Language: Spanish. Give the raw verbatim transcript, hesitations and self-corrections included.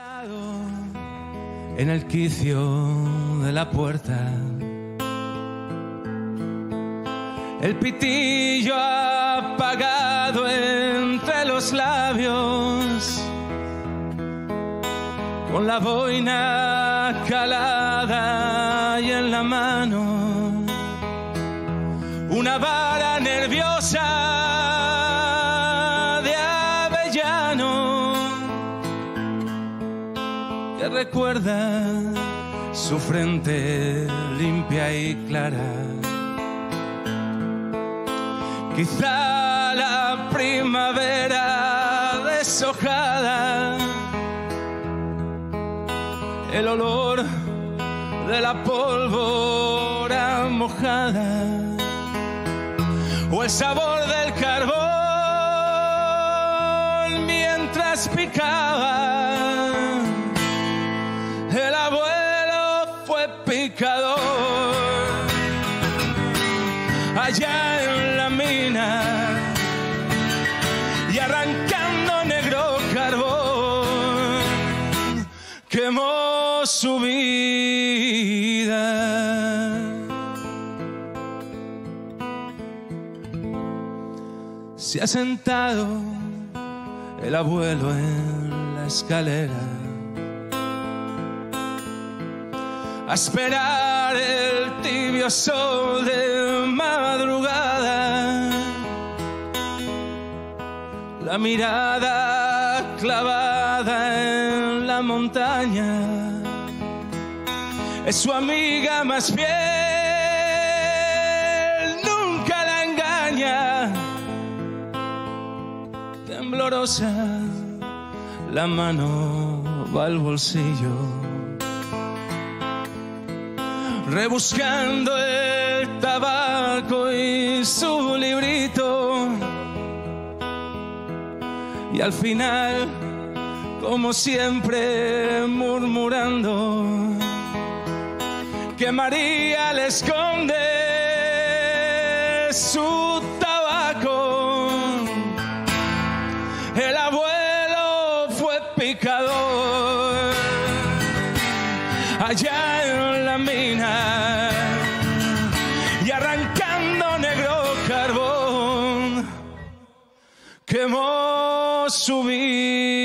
En el quicio de la puerta, el pitillo apagado entre los labios, con la boina calada y en la mano una vara nerviosa de avellano que recuerda su frente limpia y clara. Quizá la primavera deshojada, el olor de la pólvora mojada o el sabor del carbón mientras picaba. El abuelo fue picador allá en la mina y arrancando negro carbón quemó su vida. Se ha sentado el abuelo en la escalera a esperar el tibio sol de madrugada, la mirada clavada en la montaña es su amiga más fiel, nunca la engaña. Temblorosa la mano va al bolsillo, rebuscando el tabaco y su librito, y al final, como siempre, murmurando que María le esconde su tabaco. El abuelo fue picador allá en la mina y arrancando negro carbón quemó su vida.